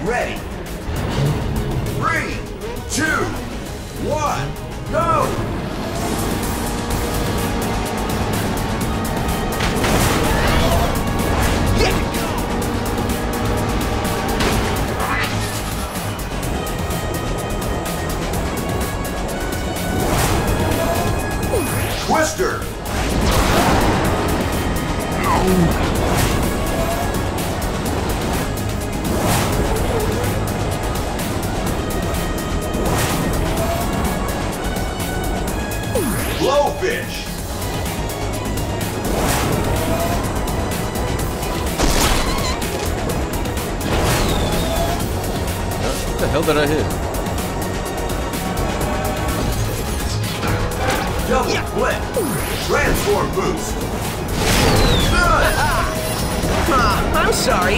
ready. 3, 2, 1, go! Twister! Blowfish! What the hell did I hit? Double flip! Transform boost! Good! I'm sorry.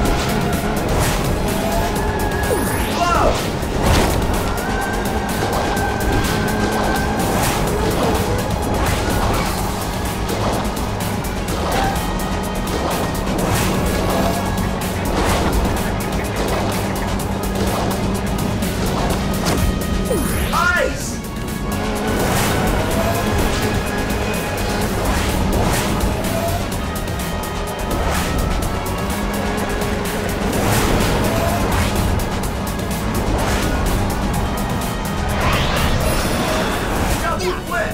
Blow! Ice! Double flip!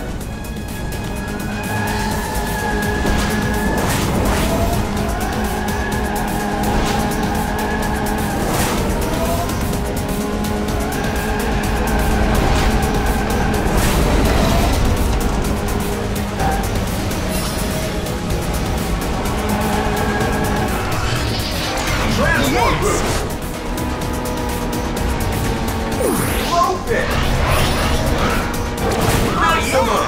Transform boost! Blowfish! Maximum!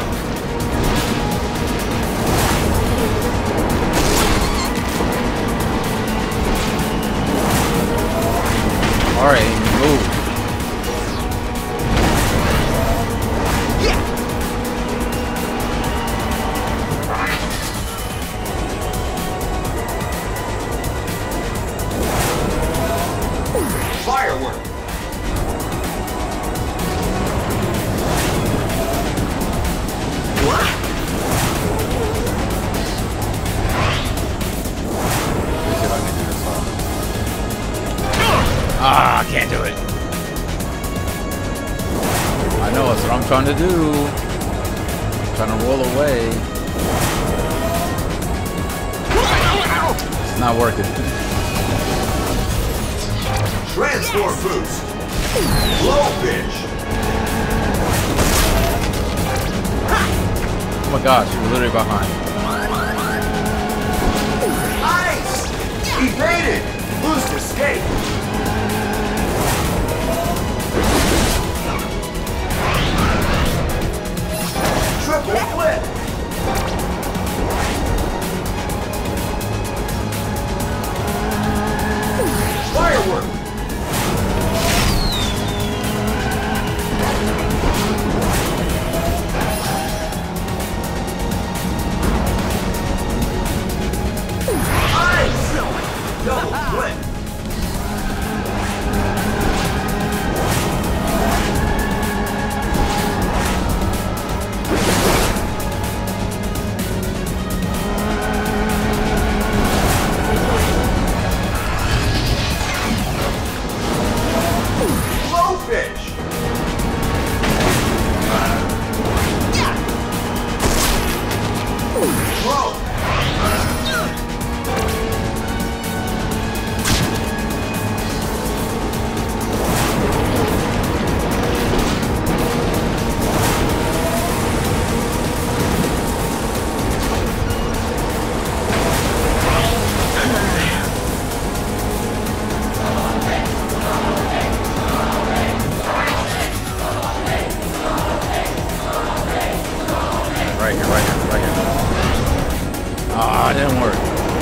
Alright, move. Firework! Let's see if I can do this one. Ah, I can't do it. I know that's what I'm trying to do. I'm trying to roll away. It's not working. Transform boost! Blowfish! Oh my gosh, you're literally behind. Ice! Evaded! Boost escape! Triple flip! Firework! Ice! Double flip! Blowfish! Throw! Ah, it didn't work.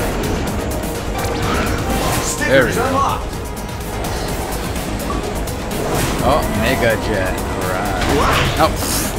There we Stickers go. unlocked. Oh, Mega Jet. Alright. Oh.